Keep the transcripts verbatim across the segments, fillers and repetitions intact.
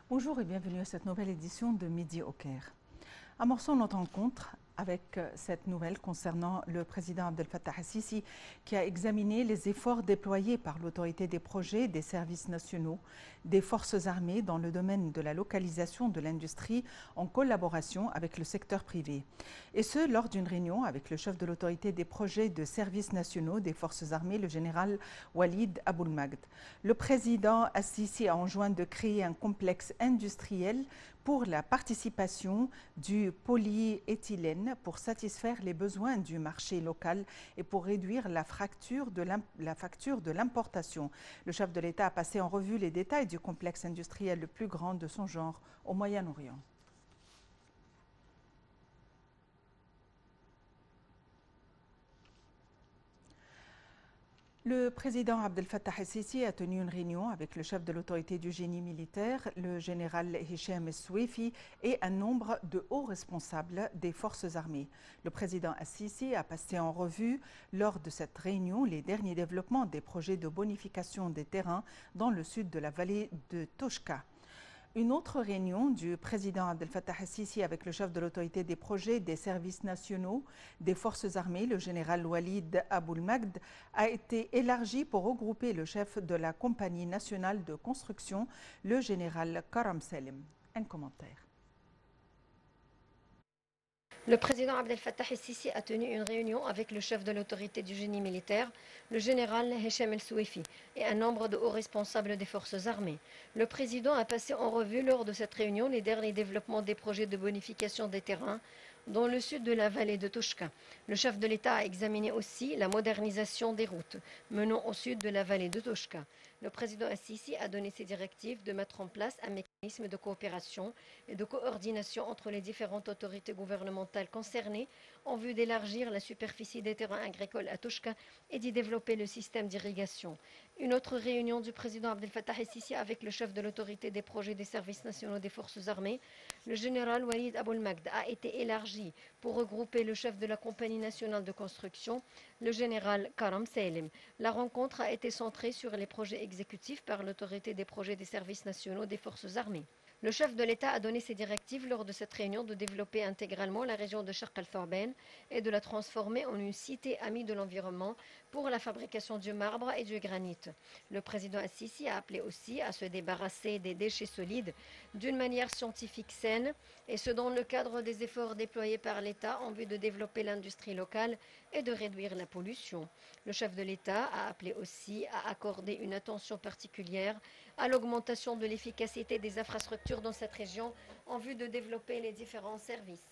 Bonjour et bienvenue à cette nouvelle édition de Midi au Caire. Amorçons notre rencontre avec cette nouvelle concernant le président Abdel Fattah el-Sisi qui a examiné les efforts déployés par l'autorité des projets des services nationaux des forces armées dans le domaine de la localisation de l'industrie en collaboration avec le secteur privé. Et ce, lors d'une réunion avec le chef de l'autorité des projets de services nationaux des forces armées, le général Walid Aboulmagd. Le président el-Sisi a enjoint de créer un complexe industriel pour la participation du polyéthylène pour satisfaire les besoins du marché local et pour réduire la, fracture de la facture de l'importation. Le chef de l'État a passé en revue les détails du complexe industriel le plus grand de son genre au Moyen-Orient. Le président Abdel Fattah el-Sisi a tenu une réunion avec le chef de l'autorité du génie militaire, le général Hicham el-Soueifi, et un nombre de hauts responsables des forces armées. Le président el-Sisi a passé en revue, lors de cette réunion, les derniers développements des projets de bonification des terrains dans le sud de la vallée de Toshka. Une autre réunion du président Abdel Fattah el-Sisi avec le chef de l'autorité des projets des services nationaux des forces armées, le général Walid Aboulmagd, a été élargie pour regrouper le chef de la compagnie nationale de construction, le général Karam Salim. Un commentaire. Le président Abdel Fattah el-Sisi a tenu une réunion avec le chef de l'autorité du génie militaire, le général Hicham el-Soueifi, et un nombre de hauts responsables des forces armées. Le président a passé en revue lors de cette réunion les derniers développements des projets de bonification des terrains dans le sud de la vallée de Toshka. Le chef de l'État a examiné aussi la modernisation des routes menant au sud de la vallée de Toshka. Le président el-Sisi a donné ses directives de mettre en place un mécanisme de coopération et de coordination entre les différentes autorités gouvernementales concernées en vue d'élargir la superficie des terrains agricoles à Toshka et d'y développer le système d'irrigation. Une autre réunion du président Abdel Fattah el-Sisi avec le chef de l'autorité des projets des services nationaux des forces armées, le général Walid Aboulmagd, a été élargie pour regrouper le chef de la compagnie nationale de construction, le général Karam Salim. La rencontre a été centrée sur les projets exécutifs par l'autorité des projets des services nationaux des forces armées. Le chef de l'État a donné ses directives lors de cette réunion de développer intégralement la région de Sharq al-Thorbain et de la transformer en une cité amie de l'environnement pour la fabrication du marbre et du granit. Le président el-Sisi a appelé aussi à se débarrasser des déchets solides d'une manière scientifique saine, et ce dans le cadre des efforts déployés par l'État en vue de développer l'industrie locale et de réduire la pollution. Le chef de l'État a appelé aussi à accorder une attention particulière à l'augmentation de l'efficacité des infrastructures dans cette région en vue de développer les différents services.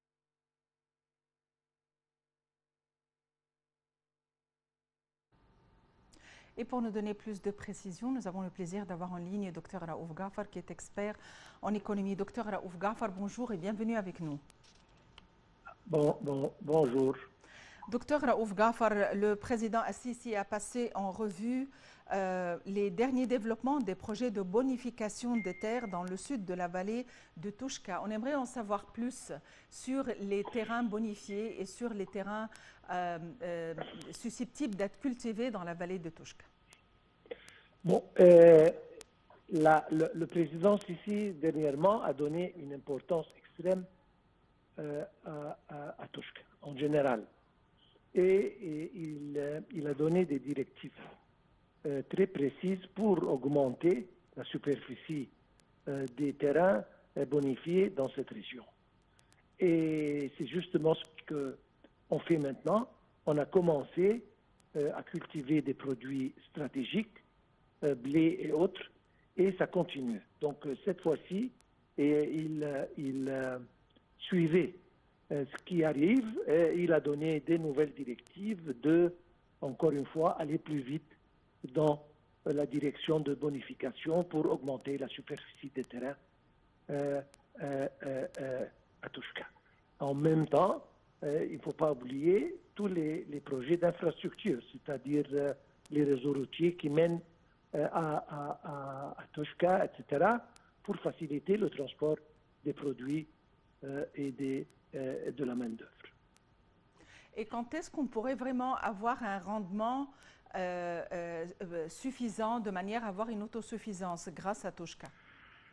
Et pour nous donner plus de précisions, nous avons le plaisir d'avoir en ligne Dr Raouf Ghafar, qui est expert en économie. Dr Raouf Ghafar, bonjour et bienvenue avec nous. Bon, bon, bonjour. Dr Raouf Ghafar, le président el-Sisi a passé en revue euh, les derniers développements des projets de bonification des terres dans le sud de la vallée de Toshka. On aimerait en savoir plus sur les terrains bonifiés et sur les terrains euh, euh, susceptibles d'être cultivés dans la vallée de Toshka. Bon, euh, la, le, le président Sisi, dernièrement, a donné une importance extrême euh, à, à, à Toshka, en général. Et, et il, il a donné des directives euh, très précises pour augmenter la superficie euh, des terrains euh, bonifiés dans cette région. Et c'est justement ce qu'on fait maintenant. On a commencé euh, à cultiver des produits stratégiques, euh, blé et autres, et ça continue. Donc euh, cette fois-ci, il, il euh, suivait ce qui arrive, et il a donné des nouvelles directives de, encore une fois, aller plus vite dans la direction de bonification pour augmenter la superficie des terrains euh, euh, euh, à Toshka. En même temps, euh, il ne faut pas oublier tous les, les projets d'infrastructure, c'est-à-dire euh, les réseaux routiers qui mènent euh, à, à, à, à Toshka, et cetera, pour faciliter le transport des produits euh, et des de la main-d'œuvre. Et quand est-ce qu'on pourrait vraiment avoir un rendement euh, euh, suffisant de manière à avoir une autosuffisance grâce à Toshka?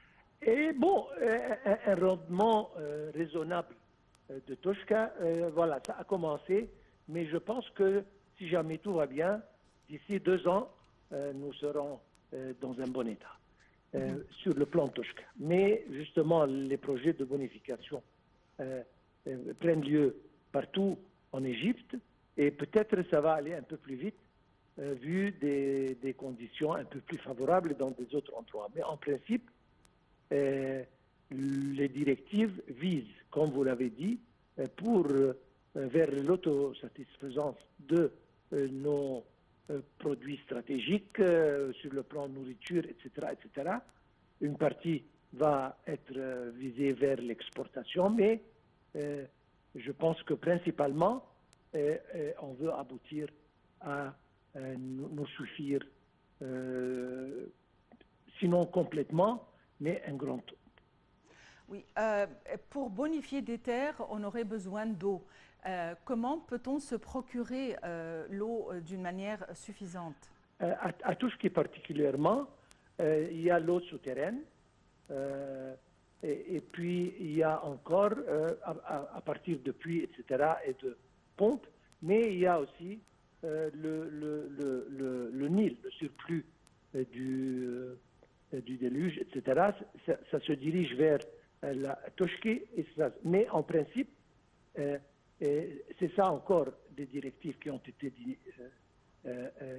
Et bon, un, un rendement euh, raisonnable de Toshka, euh, voilà, ça a commencé, mais je pense que si jamais tout va bien, d'ici deux ans, euh, nous serons euh, dans un bon état euh, mm-hmm. sur le plan Toshka. Mais justement, les projets de bonification euh, euh, prennent lieu partout en Égypte et peut-être ça va aller un peu plus vite euh, vu des, des conditions un peu plus favorables dans des autres endroits. Mais en principe, euh, les directives visent, comme vous l'avez dit, euh, pour euh, vers l'autosatisfaisance de euh, nos euh, produits stratégiques euh, sur le plan nourriture, et cetera, et cetera. Une partie va être euh, visée vers l'exportation, mais euh, je pense que principalement, euh, euh, on veut aboutir à euh, nous, nous suffire, euh, sinon complètement, mais un grand taux. Oui, euh, pour bonifier des terres, on aurait besoin d'eau. Euh, comment peut-on se procurer euh, l'eau d'une manière suffisante? euh, à, à Touchki particulièrement, euh, il y a l'eau souterraine, euh, et, et puis il y a encore, euh, à, à partir de puits, et cetera, et de pompes, mais il y a aussi euh, le, le, le, le, le Nil, le surplus euh, du, euh, du déluge, et cetera. Ça, ça se dirige vers la Toshki, mais en principe, euh, c'est ça encore des directives qui ont été euh, euh,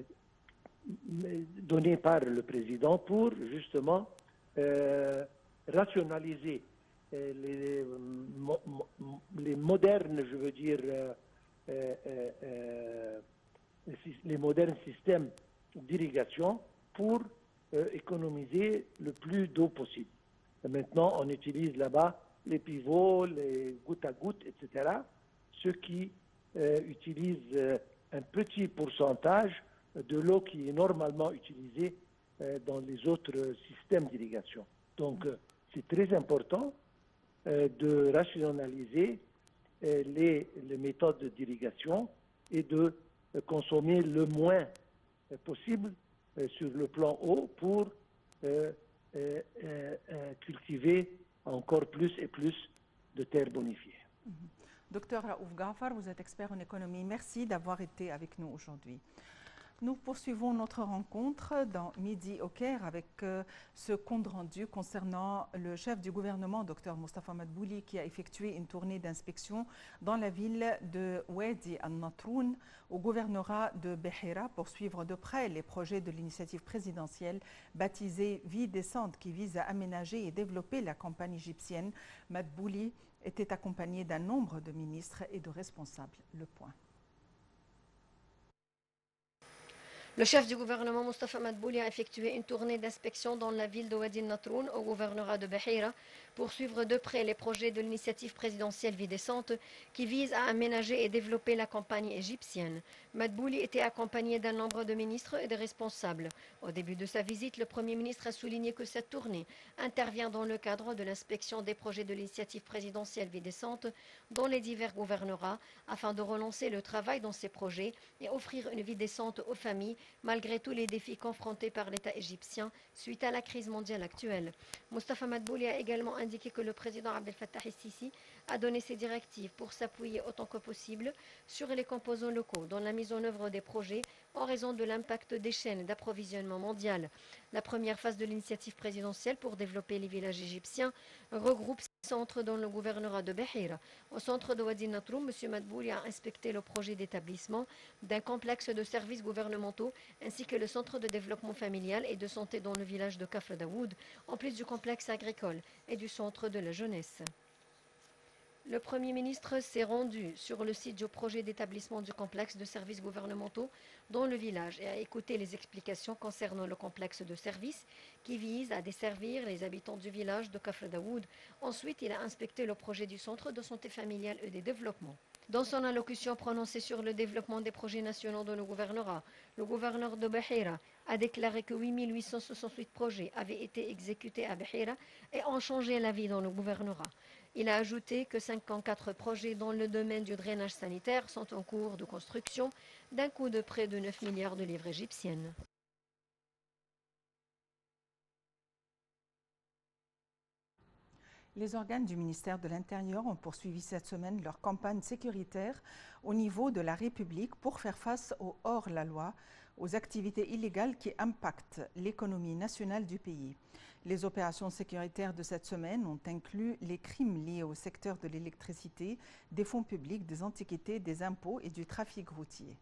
données par le président pour justement euh, rationaliser euh, les, mo, mo, les modernes, je veux dire, euh, euh, euh, les modernes systèmes d'irrigation pour euh, économiser le plus d'eau possible. Maintenant, on utilise là-bas les pivots, les gouttes à gouttes, et cetera, ce qui euh, utilise euh, un petit pourcentage de l'eau qui est normalement utilisée euh, dans les autres systèmes d'irrigation. Donc, euh, c'est très important euh, de rationaliser euh, les, les méthodes d'irrigation et de euh, consommer le moins euh, possible euh, sur le plan eau pour euh, Euh, euh, cultiver encore plus et plus de terres bonifiées. Mm-hmm. Docteur Raouf Ghafar, vous êtes expert en économie. Merci d'avoir été avec nous aujourd'hui. Nous poursuivons notre rencontre dans Midi au Caire avec euh, ce compte rendu concernant le chef du gouvernement, Dr Mostafa Madbouli, qui a effectué une tournée d'inspection dans la ville de Wadi al-Natroun, au gouvernorat de Beheira, pour suivre de près les projets de l'initiative présidentielle baptisée Vie décente, qui vise à aménager et développer la campagne égyptienne. Madbouli était accompagné d'un nombre de ministres et de responsables. Le point. Le chef du gouvernement, Mostafa Madbouli, a effectué une tournée d'inspection dans la ville de Wadi al-Natroun, au gouvernorat de Beheira, pour suivre de près les projets de l'initiative présidentielle Vie décente qui vise à aménager et développer la campagne égyptienne. Madbouli était accompagné d'un nombre de ministres et de responsables. Au début de sa visite, le Premier ministre a souligné que cette tournée intervient dans le cadre de l'inspection des projets de l'initiative présidentielle Vie décente dans les divers gouvernorats, afin de relancer le travail dans ces projets et offrir une vie décente aux familles malgré tous les défis confrontés par l'État égyptien suite à la crise mondiale actuelle. Mostafa Madbouli a également indiqué que le président Abdel Fattah el-Sisi a donné ses directives pour s'appuyer autant que possible sur les composants locaux dans la mise en œuvre des projets en raison de l'impact des chaînes d'approvisionnement mondiales. La première phase de l'initiative présidentielle pour développer les villages égyptiens regroupe six centres dans le gouvernorat de Beheira. Au centre de Wadi al-Natroun, M. Madbouli a inspecté le projet d'établissement d'un complexe de services gouvernementaux ainsi que le centre de développement familial et de santé dans le village de Kafr Daoud, en plus du complexe agricole et du centre de la jeunesse. Le Premier ministre s'est rendu sur le site du projet d'établissement du complexe de services gouvernementaux dans le village et a écouté les explications concernant le complexe de services qui vise à desservir les habitants du village de Kafr Daoud. Ensuite, il a inspecté le projet du centre de santé familiale et de développement. Dans son allocution prononcée sur le développement des projets nationaux dans le gouvernorat, le gouverneur de Beheira a déclaré que huit mille huit cent soixante-huit projets avaient été exécutés à Beheira et ont changé la vie dans le gouvernorat. Il a ajouté que cinquante-quatre projets dans le domaine du drainage sanitaire sont en cours de construction d'un coût de près de neuf milliards de livres égyptiennes. Les organes du ministère de l'Intérieur ont poursuivi cette semaine leur campagne sécuritaire au niveau de la République pour faire face au hors-la-loi, aux activités illégales qui impactent l'économie nationale du pays. Les opérations sécuritaires de cette semaine ont inclus les crimes liés au secteur de l'électricité, des fonds publics, des antiquités, des impôts et du trafic routier.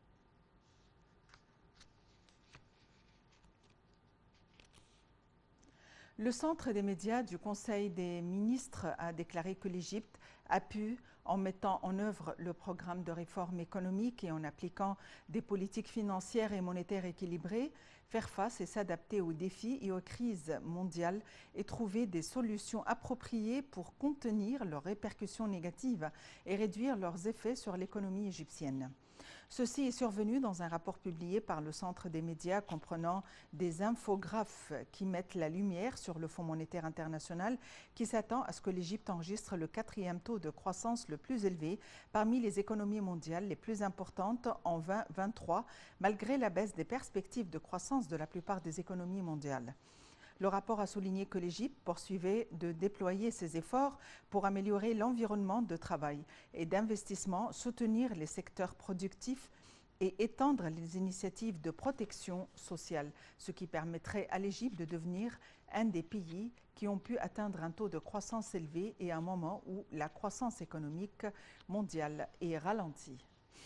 Le centre des médias du Conseil des ministres a déclaré que l'Égypte a pu, en mettant en œuvre le programme de réforme économique et en appliquant des politiques financières et monétaires équilibrées, faire face et s'adapter aux défis et aux crises mondiales et trouver des solutions appropriées pour contenir leurs répercussions négatives et réduire leurs effets sur l'économie égyptienne. Ceci est survenu dans un rapport publié par le Centre des médias comprenant des infographes qui mettent la lumière sur le Fonds monétaire international qui s'attend à ce que l'Égypte enregistre le quatrième taux de croissance le plus élevé parmi les économies mondiales les plus importantes en deux mille vingt-trois, malgré la baisse des perspectives de croissance de la plupart des économies mondiales. Le rapport a souligné que l'Égypte poursuivait de déployer ses efforts pour améliorer l'environnement de travail et d'investissement, soutenir les secteurs productifs et étendre les initiatives de protection sociale, ce qui permettrait à l'Égypte de devenir un des pays qui ont pu atteindre un taux de croissance élevé et à un moment où la croissance économique mondiale est ralentie.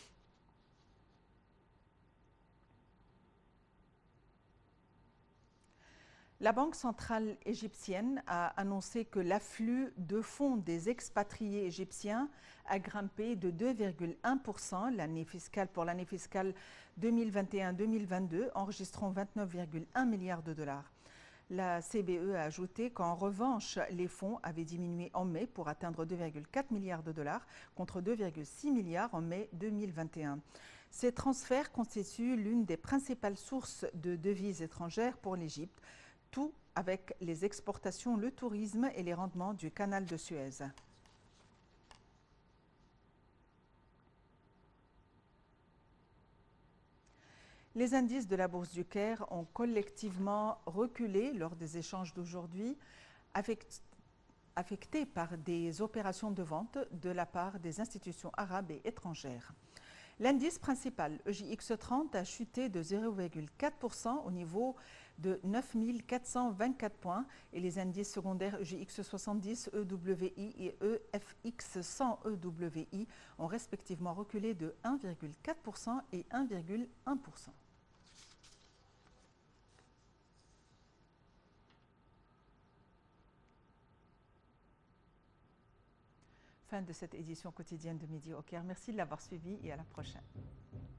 La Banque centrale égyptienne a annoncé que l'afflux de fonds des expatriés égyptiens a grimpé de deux virgule un pour cent l'année fiscale pour l'année fiscale deux mille vingt et un deux mille vingt-deux, enregistrant vingt-neuf virgule un milliards de dollars. La C B E a ajouté qu'en revanche, les fonds avaient diminué en mai pour atteindre deux virgule quatre milliards de dollars contre deux virgule six milliards en mai deux mille vingt et un. Ces transferts constituent l'une des principales sources de devises étrangères pour l'Égypte, tout avec les exportations, le tourisme et les rendements du canal de Suez. Les indices de la Bourse du Caire ont collectivement reculé lors des échanges d'aujourd'hui, affectés par des opérations de vente de la part des institutions arabes et étrangères. L'indice principal E J X trente a chuté de zéro virgule quatre pour cent au niveau de neuf mille quatre cent vingt-quatre points et les indices secondaires E J X soixante-dix, E W I et E F X cent E W I ont respectivement reculé de un virgule quatre pour cent et un virgule un pour cent. Fin de cette édition quotidienne de Midi au Caire. Merci de l'avoir suivi et à la prochaine.